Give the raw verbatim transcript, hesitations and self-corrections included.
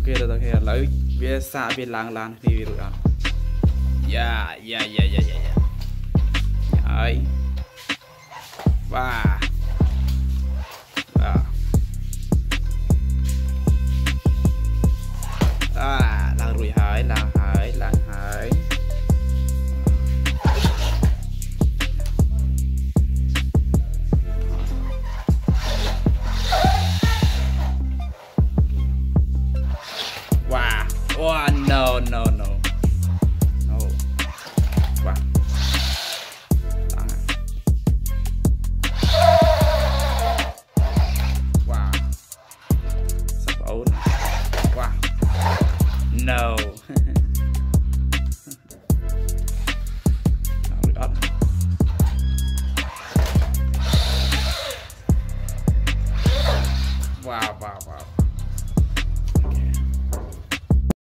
ok rồi ok lấy về xa về làng làng thì rồi đó yeah yeah yeah yeah yeah ấy và à làng rồi hái làng hái làng hái wow wow no no no no wow wow sắp ổn wow no